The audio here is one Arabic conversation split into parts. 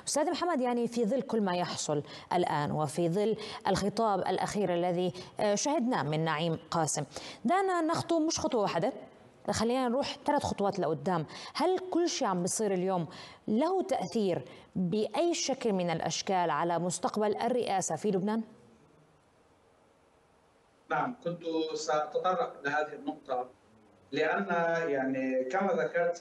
أستاذ محمد، يعني في ظل كل ما يحصل الآن وفي ظل الخطاب الأخير الذي شهدناه من نعيم قاسم، دعنا نخطو مش خطوة واحدة، خلينا نروح 3 خطوات لقدام. هل كل شيء عم بيصير اليوم له تأثير بأي شكل من الأشكال على مستقبل الرئاسة في لبنان؟ نعم، كنت سأتطرق لهذه النقطة لأن يعني كما ذكرت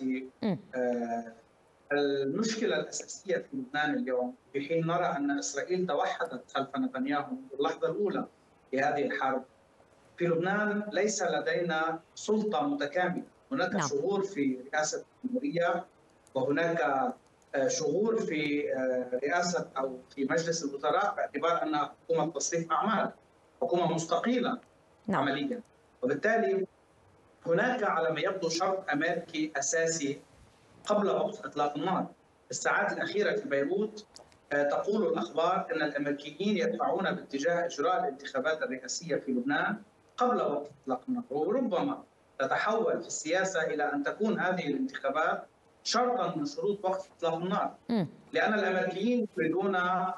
المشكلة الأساسية في لبنان اليوم، في حين نرى أن إسرائيل توحدت خلف نتنياهو منذ اللحظة الأولى لهذه الحرب. في لبنان ليس لدينا سلطة متكاملة، هناك شغور في رئاسة الجمهورية، وهناك شغور في رئاسة أو في مجلس الوزراء باعتبار أنها حكومة تصريف أعمال، حكومة مستقيلة عمليا. وبالتالي هناك على ما يبدو شرط أمريكي أساسي قبل وقت إطلاق النار. في الساعات الأخيرة في بيروت تقول الأخبار أن الأمريكيين يدفعون باتجاه إجراء الانتخابات الرئاسية في لبنان قبل وقت إطلاق النار، وربما تتحول في السياسة إلى أن تكون هذه الانتخابات شرطا من شروط وقت إطلاق النار، لأن الأمريكيين يريدون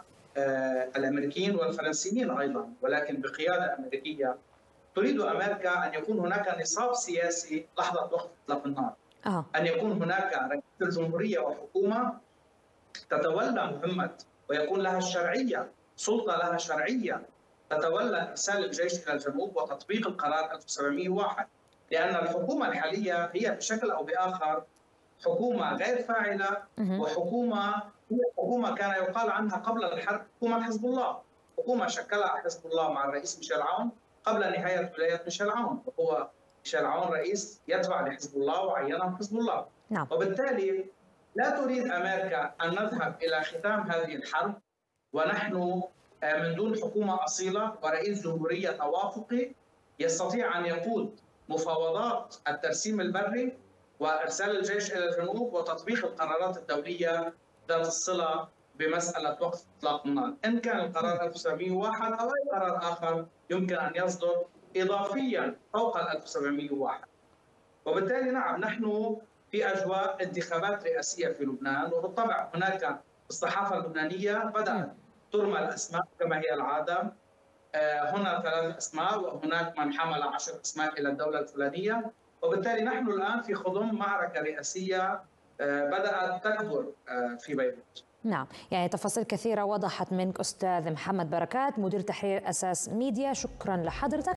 الأمريكيين والفلسطينيين أيضا، ولكن بقيادة أمريكية، تريد أمريكا أن يكون هناك نصاب سياسي لحظة وقت إطلاق النار، أن يكون هناك رئيس الجمهورية وحكومة تتولى مهمة ويكون لها الشرعية، سلطة لها شرعية، تتولى إرسال الجيش إلى الجنوب وتطبيق القرار 1701، لأن الحكومة الحالية هي بشكل أو بآخر حكومة غير فاعلة، وحكومة كان يقال عنها قبل الحرب حكومة حزب الله، حكومة شكلها حزب الله مع الرئيس ميشيل عون قبل نهاية ولاية ميشيل عون، وهو ميشيل عون رئيس يتبع لحزب الله وعينه حزب الله. وبالتالي لا تريد أمريكا أن نذهب إلى ختام هذه الحرب ونحن من دون حكومة أصيلة ورئيس جمهورية توافقي يستطيع أن يقود مفاوضات الترسيم البري وإرسال الجيش إلى الجنوب وتطبيق القرارات الدولية ذات الصلة بمسألة وقت إطلاق النار، إن كان القرار 1701 أو أي قرار آخر يمكن أن يصدر إضافيا فوق 1701. وبالتالي نعم، نحن في أجواء انتخابات رئاسية في لبنان، وبالطبع هناك الصحافة اللبنانية بدأت ترمى الأسماء كما هي العادة، هنا 3 أسماء وهناك من حمل 10 أسماء إلى الدولة الفلانية، وبالتالي نحن الآن في خضم معركة رئاسية بدأت تكبر في بيروت. نعم، يعني تفاصيل كثيرة وضحت منك أستاذ محمد بركات، مدير تحرير أساس ميديا، شكرا لحضرتك.